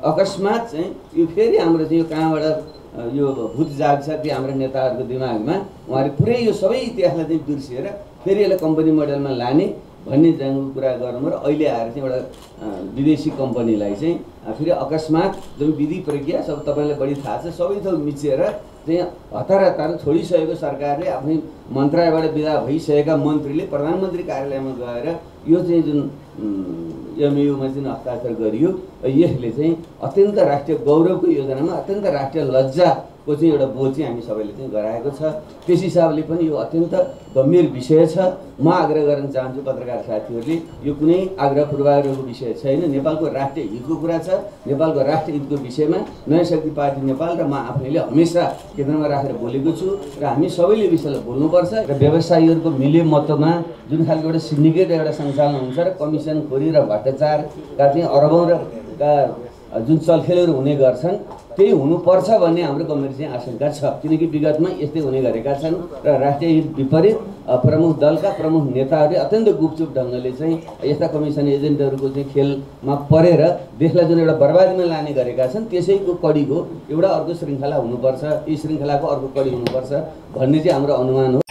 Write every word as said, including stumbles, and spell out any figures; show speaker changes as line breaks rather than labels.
अकस्मात चाहिँ यो फेरि हाम्रो चाहिँ यो कहाँबाट यो भूत जाग्छ कि हाम्रो नेताहरूको दिमागमा उहाँले पुरै यो सबै इतिहासलाई चाहिँ बिर्सिएर फेरि यसलाई कम्पनी मोडलमा लाने भन्ने जानुको कुरा गर्नु र अहिले आएर चाहिँ एउटा विदेशी कम्पनीलाई चाहिँ फेरि अकस्मात जुन विधि प्रक्रिया सब तपाईँलाई बढी थाहा छ सबै थोक मिचेर चाहिँ हतार हतार छोडिसकेको सरकारले आफ्नै मन्त्रालयबाट विदा भइसकेका मन्त्रीले प्रधानमन्त्री कार्यालयमा गएर यो चाहिँ जुन एमयुमा चाहिँ हस्ताक्षर गरियो यसले चाहिँ अत्यन्त राष्ट्रिय गौरवको योजनामा अत्यन्त राष्ट्रिय लज्जाको चाहिँ एउटा बोझ चाहिँ हामी सबैले चाहिँ गराएको छ। त्यस हिसाबले पनि यो अत्यन्त गम्भीर विषय छ। म आग्रह गर्न चाहन्छु पत्रकार साथीहरूले यो कुनै आग्रह पूर्वाग्रहको विषय छैन, नेपालको राष्ट्रिय हितको कुरा छ। नेपालको राष्ट्रिय हितको विषयमा नयाँ शक्ति पार्टी नेपाल र म आफैले हमेसा केन्द्रमा राखेर बोलेको छु र हामी सबैले विषयलाई बोल्नुपर्छ र व्यवसायीहरूको मिलेमतमा जुन खालको एउटा सिन्डिकेट एउटा सञ्चालन हुन्छ र कमिसन खोरी र भ्रष्टाचारका चाहिँ अरबौँ र जुन चलखेलहरू हुने गर्छन् त्यही हुनुपर्छ भन्ने हाम्रो गम्भीर चाहिँ आशंका छ। किनकि विगतमा यस्तै हुने गरेका छन् र राष्ट्रिय हित विपरीत प्रमुख दलका प्रमुख नेताहरूले अत्यन्त गुपचुप ढङ्गले चाहिँ यस्ता कमिसन एजेन्टहरूको चाहिँ खेलमा परेर देशलाई जुन एउटा बर्बादीमा लाने गरेका छन् त्यसैको कडीको एउटा अर्को श्रृङ्खला हुनुपर्छ, यी श्रृङ्खलाको अर्को कडी हुनुपर्छ भन्ने चाहिँ हाम्रो अनुमान हो।